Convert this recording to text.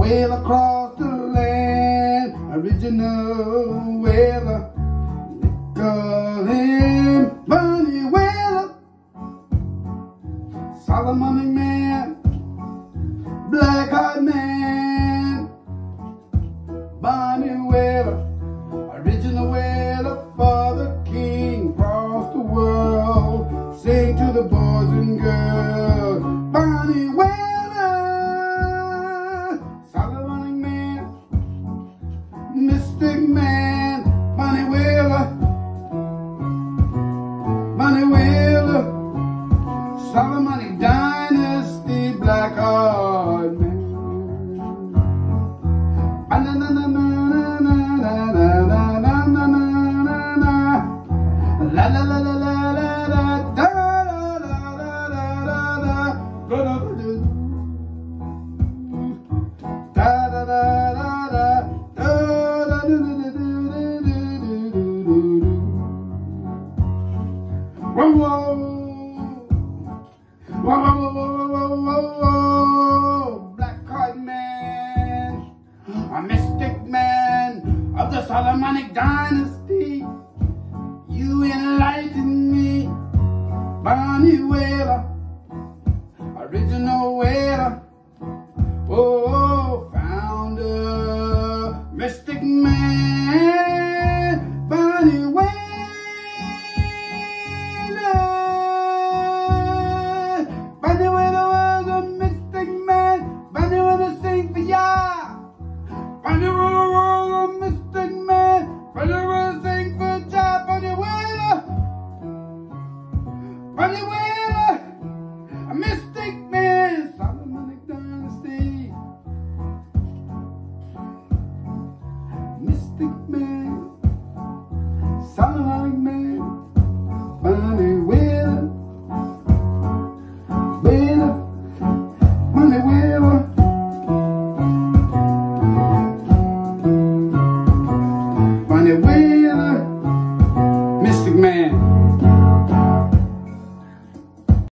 Wail across the land, original wailer. They call him Bunny Wailer. Solomonic man, black-eyed man. Bunny Wailer, original wailer for the king across the world. Sing to the boys and girls. Bunny Wailer, Solomonic man, mystic man. Bunny Wailer, Bunny Wailer, Solomonic dynasty, black heart.